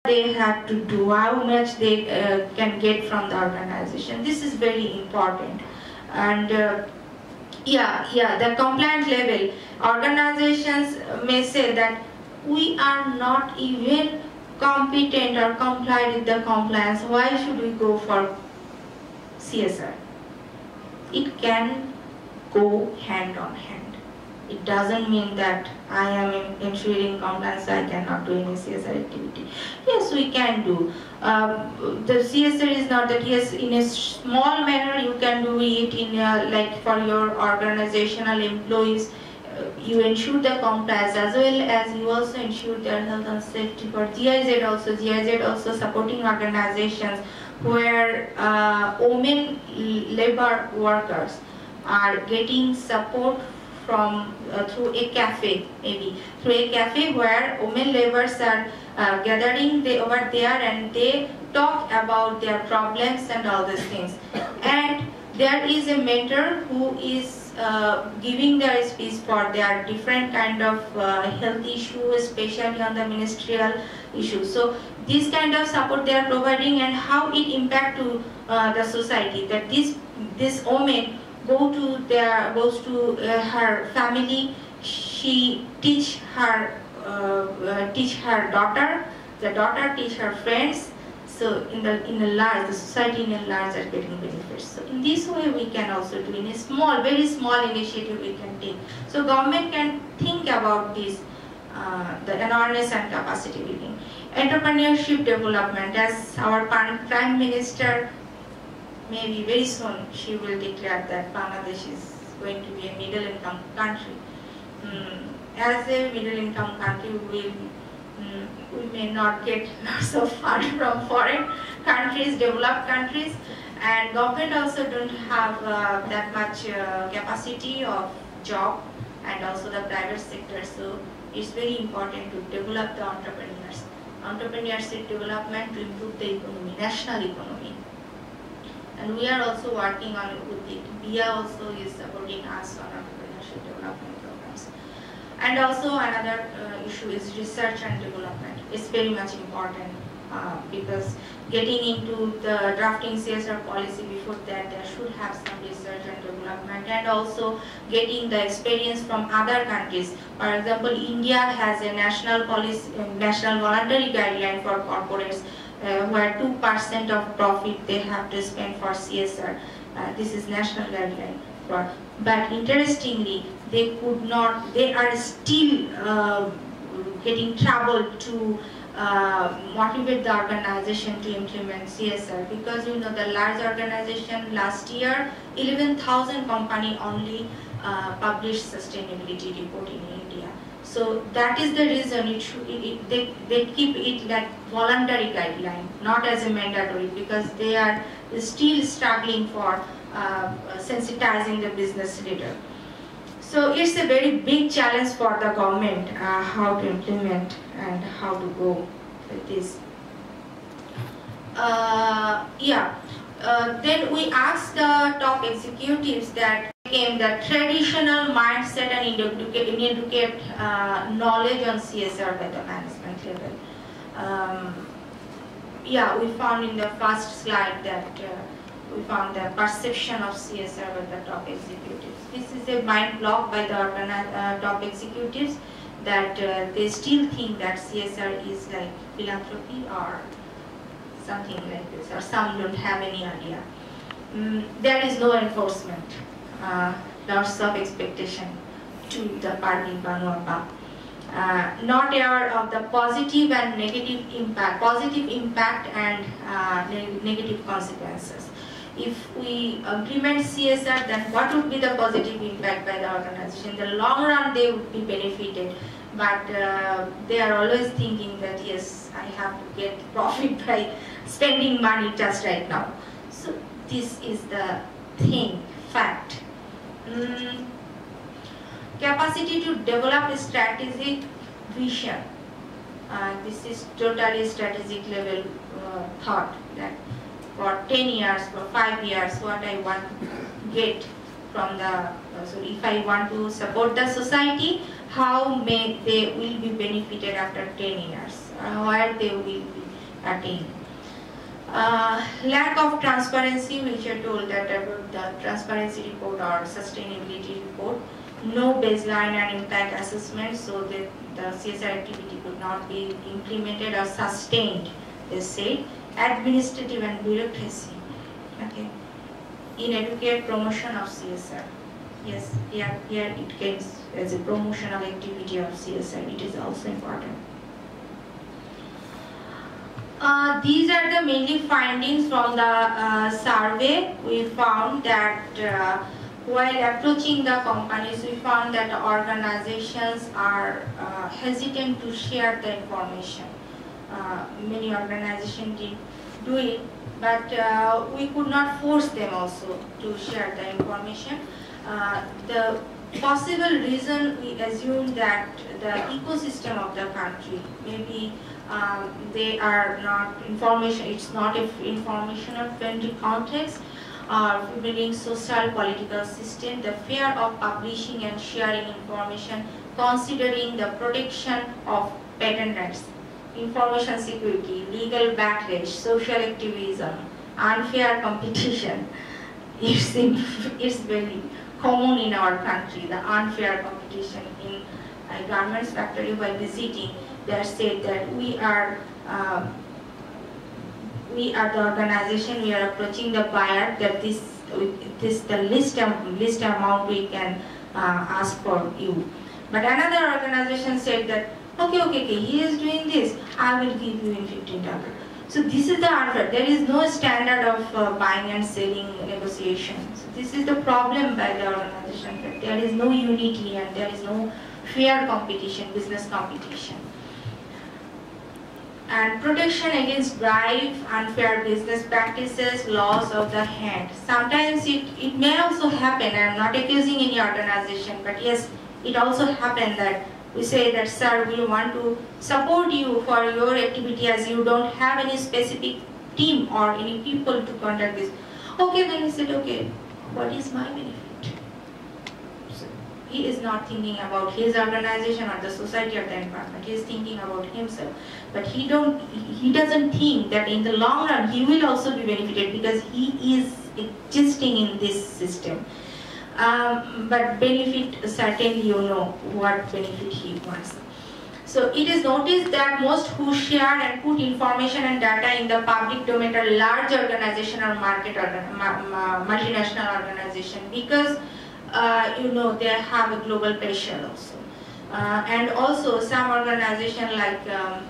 they have to do, how much they can get from the organization. This is very important. And the compliance level, organizations may say that we are not even competent or complied with the compliance. Why should we go for CSR? It can go hand on hand. It doesn't mean that I am ensuring compliance, I cannot do any CSR activity. Yes, we can do. The CSR is not that, yes, in a small manner you can do it in like for your organizational employees. You ensure the compliance as well as you also ensure their health and safety. For GIZ also supporting organizations where women labor workers are getting support from through a cafe, where women laborers are gathering over there and they talk about their problems and all these things. And there is a mentor who is giving their speech for their different kind of health issues, especially on the ministerial issues. So this kind of support they are providing, and how it impact to the society, that this woman goes to her family. She teach her daughter. The daughter teach her friends. So the society in a large are getting benefits. So in this way we can also do, in a small, very small initiative we can take. So government can think about this, the awareness and capacity building. Entrepreneurship development, as our Prime Minister, maybe very soon she will declare that Bangladesh is going to be a middle income country. As a middle income country, we may not get lots of fund from foreign countries, developed countries, and government also don't have that much capacity of job, and also the private sector. So it's very important to develop the entrepreneurship development to improve the economy, national economy. And we are also working on it with it. BIA also is supporting us on entrepreneurship development programs. And also another issue is research and development. It's very much important because getting into the drafting CSR policy, before that there should have some research and development, and also getting the experience from other countries. For example, India has a national policy, national voluntary guideline for corporates, where 2% of profit they have to spend for CSR. This is national guideline for. But interestingly, they are still getting trouble to motivate the organization to implement CSR, because the large organization last year 11,000 company only published sustainability report in India. So that is the reason they keep it like voluntary guideline, not as a mandatory, because they are still struggling for sensitizing the business leader. So it's a very big challenge for the government how to implement and how to go with this. Then we asked the top executives that became the traditional mindset and inadequate knowledge on CSR by the management level. We found in the first slide that we found the perception of CSR by the top executives. This is a mind block by the top executives, that they still think that CSR is like philanthropy or something like this, or some don't have any idea. There is no enforcement, lots of expectation to the party Banuapa. Not aware of the positive and negative impact and negative consequences. If we implement CSR, then what would be the positive impact by the organization? In the long run, they would be benefited, but they are always thinking that yes, I have to get profit by spending money just right now. So this is the fact. Capacity to develop a strategic vision. This is totally strategic level thought, that for 10 years, for 5 years, what I want to get from the, so if I want to support the society, how they will be benefited after 10 years, where they will be. attain. Lack of transparency, which I told that about the transparency report or sustainability report, no baseline and impact assessment, so that the CSR activity could not be implemented or sustained, they say. Administrative and bureaucracy, okay. Inadequate promotion of CSR. Yes, here it comes as a promotional activity of CSR, it is also important. These are the mainly findings from the survey. We found that while approaching the companies, we found that organizations are hesitant to share the information. Many organizations did do it, but we could not force them also to share the information. The possible reason, we assume that the ecosystem of the country, maybe they are not information, it's not an informational friendly context, building social political system, the fear of publishing and sharing information, considering the protection of patent rights, information security, legal backlash, social activism, unfair competition. It's very common in our country, the unfair competition. In a garments factory while visiting, they said that we are the organization, we are approaching the buyer that this the least amount we can ask for you. But another organization said that okay, he is doing this, I will give you in $15. So this is the unfair. There is no standard of buying and selling negotiation. So this is the problem by the organization, that there is no unity and there is no fair competition, business competition. And protection against bribe, unfair business practices, loss of the hand. Sometimes it may also happen, I am not accusing any organization, but yes, it also happens that we say that, sir, we want to support you for your activity as you don't have any specific team or any people to conduct this. Okay, then he said, okay, what is my benefit? He is not thinking about his organization or the society or the environment. He is thinking about himself. But he doesn't think that in the long run he will also be benefited because he is existing in this system. But benefit, certainly you know what benefit he wants. So it is noticed that most who share and put information and data in the public domain are large organization or multinational organization, because you know, they have a global pressure also. And also some organization like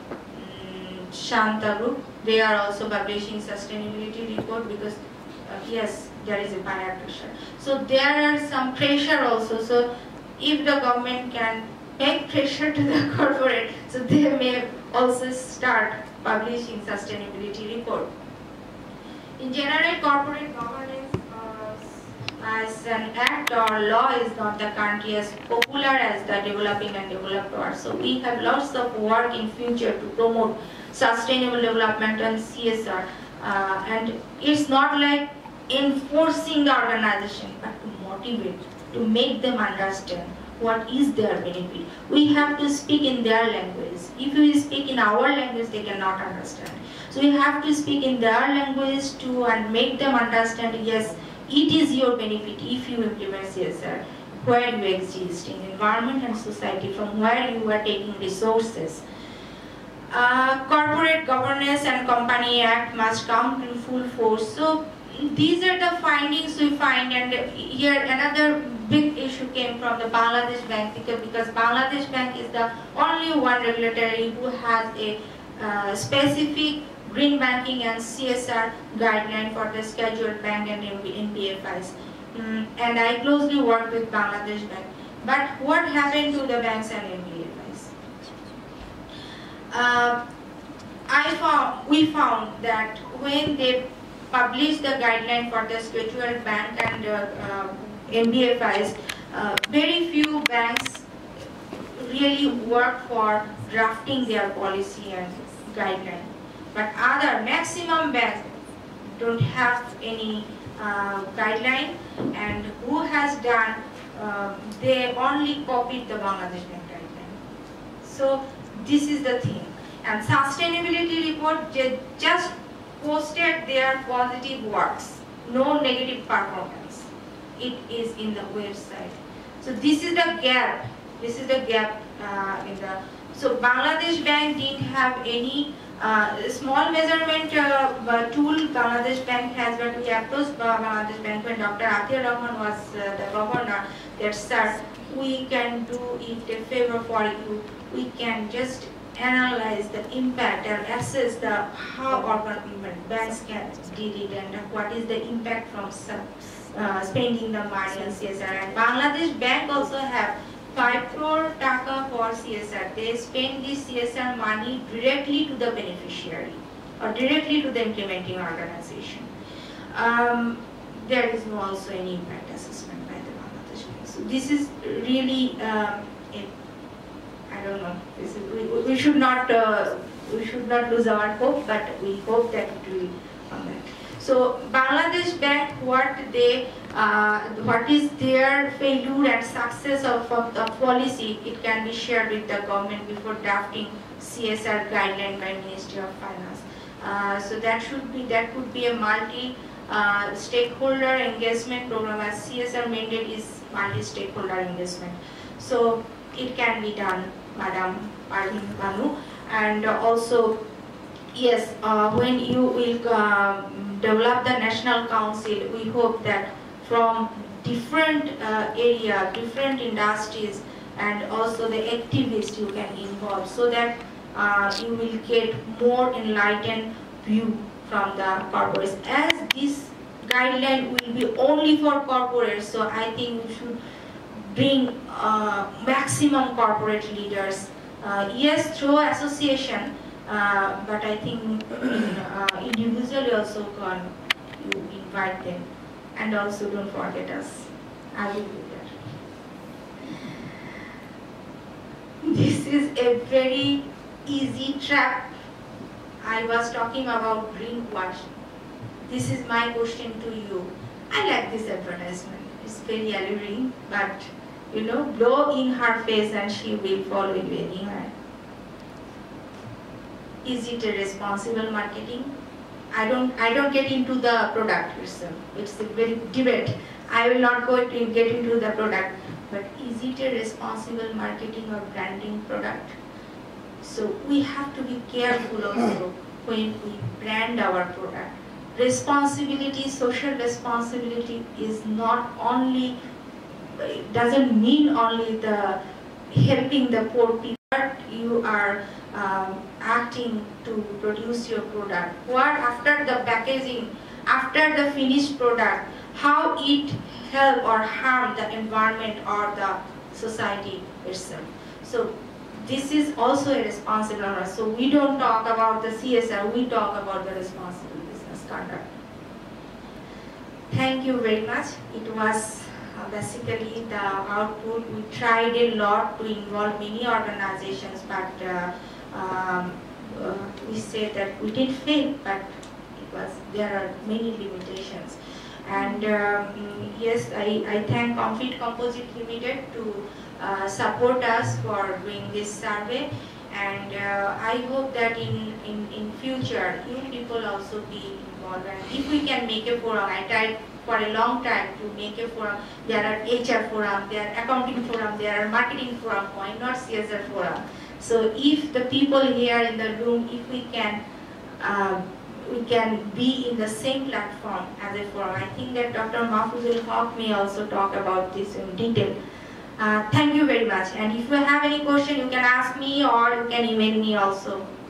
Shanta Group, they are also publishing sustainability report because yes, there is a buyer pressure. So there are some pressure also. So if the government can make pressure to the corporate, so they may also start publishing sustainability report. In general, corporate governance as an act or law is not the country as popular as the developing and developed world. So we have lots of work in future to promote sustainable development and CSR. And it's not like enforcing the organization, but to motivate, to make them understand what is their benefit. We have to speak in their language. If we speak in our language, they cannot understand. So we have to speak in their language too and make them understand, yes, it is your benefit if you implement CSR, where you exist in environment and society, from where you are taking resources. Corporate governance and Company Act must come to full force. So these are the findings we find, and here another big issue came from the Bangladesh Bank, because Bangladesh Bank is the only one regulatory who has a specific green banking and CSR guideline for the scheduled bank and NBFIs. And I closely work with Bangladesh Bank. But what happened to the banks and NBFIs? We found that when they published the guideline for the scheduled bank and NBFIs, very few banks really work for drafting their policy and guideline. But other maximum banks don't have any guideline, and who has done, they only copied the Bangladesh Bank guideline. So this is the thing. and sustainability report just posted their positive works, no negative performance. It is in the website. So this is the gap. This is the gap in the. So Bangladesh Bank didn't have any small measurement tool. Bangladesh Bank has, but we approached Bangladesh Bank when Dr. Atia Rahman was the governor. That sir, we can do it a favor for you. We can just analyze the impact and assess the how urban banks can did it and what is the impact from spending the money on CSR. And Bangladesh Bank also have 5 crore taka for CSR. They spend this CSR money directly to the beneficiary or directly to the implementing organization. There is no also any impact assessment by the Bangladesh Bank. So this is really I don't know. We should not lose our hope, but we hope that it will come back. So Bangladesh Bank, what is their failure and success of the policy? It can be shared with the government before drafting CSR guideline by Ministry of Finance. So that could be a multi-stakeholder engagement program, as CSR mandate is multi-stakeholder engagement. So it can be done, Madam Parveen Banu. And also, yes, when you will develop the National Council, we hope that from different area, different industries, and also the activists you can involve, so that you will get more enlightened view from the corporates. As this guideline will be only for corporates, so I think we should bring maximum corporate leaders. Yes, through association, but I think individually also can you invite them, and also don't forget us. I will do that. This is a very easy trap. I was talking about greenwashing. This is my question to you. I like this advertisement. It's very alluring, but you know, blow in her face and she will follow you anywhere. Is it a responsible marketing? I don't get into the product itself. It's a very debate. I will not go to get into the product. But is it a responsible marketing or branding product? So we have to be careful also when we brand our product. Responsibility, social responsibility is not only, it doesn't mean only the helping the poor people, but you are acting to produce your product. What after the packaging, after the finished product, how it help or harm the environment or the society itself. So this is also a responsible. So we don't talk about the CSR, we talk about the responsible business conduct. Thank you very much. It was basically the output. We tried a lot to involve many organizations, but we said that we did fail, but there are many limitations. And yes, I thank Complete Composite Limited to support us for doing this survey, and I hope that in future you people also be involved. And if we can make a forum, I tried for a long time to make a forum. There are HR forum, there are accounting forum, there are marketing forum. Why not CSR forum? So if the people here in the room, if we can be in the same platform as a forum. I think that Dr. Mahfuzul Haq may also talk about this in detail. Thank you very much. And if you have any question, you can ask me or you can email me also.